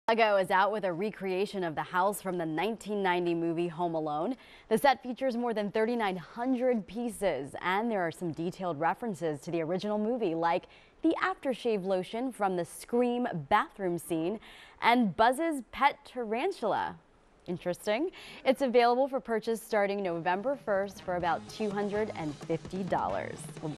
Lego is out with a recreation of the house from the 1990 movie Home Alone. The set features more than 3,900 pieces, and there are some detailed references to the original movie, like the aftershave lotion from the Scream bathroom scene and Buzz's pet tarantula. Interesting. It's available for purchase starting November 1st for about $250.